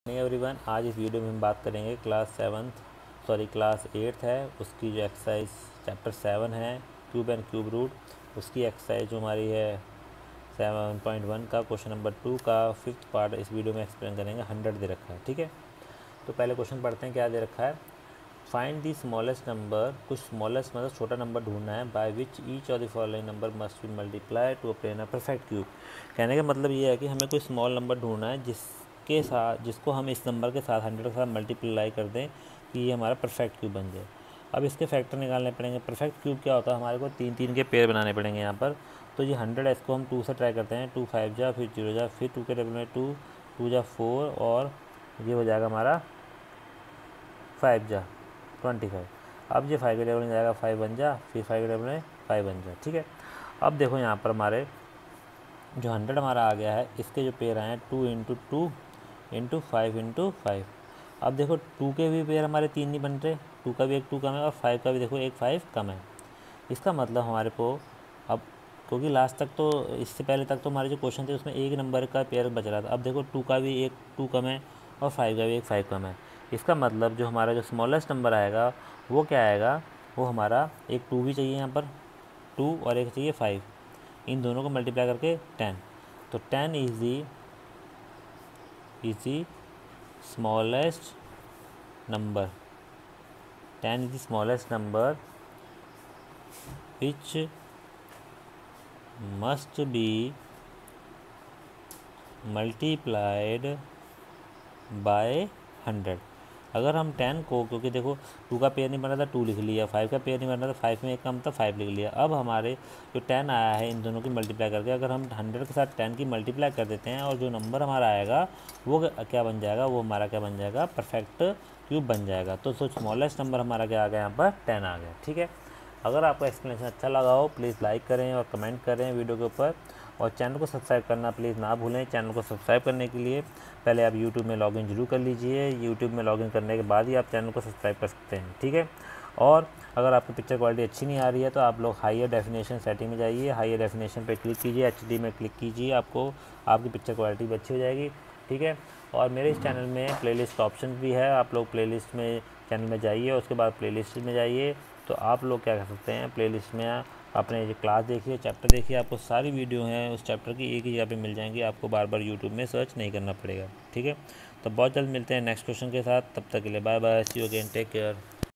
Everyone, आज इस video में हम बात करेंगे क्लास 8th है उसकी जो एक्सरसाइज चैप्टर 7 है क्यूब एंड क्यूब रूट, उसकी एक्सरसाइज जो हमारी है 7.1 का क्वेश्चन नंबर 2 का 5th पार्ट इस वीडियो में एक्सप्लेन करेंगे। 100 दे रखा है, ठीक है। तो पहले क्वेश्चन पढ़ते हैं क्या दे रखा है। फाइंड दी स्मॉलेस्ट नंबर, कुछ स्मॉलेस्ट मतलब छोटा नंबर ढूंढना है, by which each of the following number must be multiply to obtain a perfect cube. कहने का मतलब ये है कि हमें कोई स्मॉल नंबर ढूंढना है जिसको हम इस नंबर के साथ 100 के साथ मल्टीप्लाई कर दें कि ये हमारा परफेक्ट क्यूब बन जाए। अब इसके फैक्टर निकालने पड़ेंगे। परफेक्ट क्यूब क्या होता है, हमारे को 3 के पेयर बनाने पड़ेंगे यहाँ पर। तो ये 100 है, इसको हम 2 से ट्राई करते हैं। 2 5 जा, फिर 0 जा, फिर 2 के डबल में 2, 2 जा 4 और ये हो जाएगा हमारा 5 जा 25। अब ये 5 के डबल में जाएगा 5 बन जा, फिर 5 के डबल में 5 बन जा, ठीक है। अब देखो यहाँ पर हमारे जो 100 हमारा आ गया है, इसके जो पेयर आए हैं 2 इंटू 2 इंटू 5 इंटू 5। अब देखो 2 के भी पेयर हमारे 3 नहीं बन रहे, 2 का भी एक 2 कम है और 5 का भी देखो एक 5 कम है। इसका मतलब हमारे को अब, क्योंकि लास्ट तक तो इससे पहले तक तो हमारे जो क्वेश्चन थे उसमें एक नंबर का पेयर बच रहा था। अब देखो 2 का भी एक 2 कम है और 5 का भी एक 5 कम है। इसका मतलब जो हमारा जो स्मॉलेस्ट नंबर आएगा वो क्या आएगा, वो हमारा एक 2 भी चाहिए यहाँ पर 2 और एक चाहिए 5, इन दोनों को मल्टीप्लाई करके 10। तो 10 is the smallest number, 10 is the smallest number which must be multiplied by 100। अगर हम 10 को, क्योंकि देखो 2 का पेयर नहीं बन रहा था 2 लिख लिया, 5 का पेयर नहीं बन रहा था 5 में एक कम था 5 लिख लिया। अब हमारे जो 10 आया है इन दोनों की मल्टीप्लाई करके अगर हम 100 के साथ 10 की मल्टीप्लाई कर देते हैं और जो नंबर हमारा आएगा वो क्या बन जाएगा, वो हमारा क्या बन जाएगा, परफेक्ट क्यूब बन जाएगा। तो स्मॉलेस्ट नंबर हमारा क्या आ गया, यहाँ पर 10 आ गया, ठीक है। अगर आपको एक्सप्लेनेशन अच्छा लगा हो प्लीज़ लाइक करें और कमेंट करें वीडियो के ऊपर, और चैनल को सब्सक्राइब करना प्लीज़ ना भूलें। चैनल को सब्सक्राइब करने के लिए पहले आप यूट्यूब में लॉगिन जरूर कर लीजिए, यूट्यूब में लॉगिन करने के बाद ही आप चैनल को सब्सक्राइब कर सकते हैं, ठीक है। और अगर आपको पिक्चर क्वालिटी अच्छी नहीं आ रही है तो आप लोग हायर डेफिनेशन सेटिंग में जाइए, हायर डेफिनेशन पे क्लिक कीजिए, HD में क्लिक कीजिए, आपको आपकी पिक्चर क्वालिटी भी अच्छी हो जाएगी, ठीक है। और मेरे इस चैनल में प्लेलिस्ट का ऑप्शन भी है, आप लोग प्लेलिस्ट में चैनल में जाइए, उसके बाद प्लेलिस्ट में जाइए तो आप लोग क्या कर सकते हैं, प्लेलिस्ट में अपने जो क्लास देखिए, चैप्टर देखिए, आपको सारी वीडियो हैं उस चैप्टर की एक ही जगह पे मिल जाएंगी, आपको बार बार यूट्यूब में सर्च नहीं करना पड़ेगा, ठीक है। तो बहुत जल्द मिलते हैं नेक्स्ट क्वेश्चन के साथ, तब तक के लिए bye bye, see you again, take care.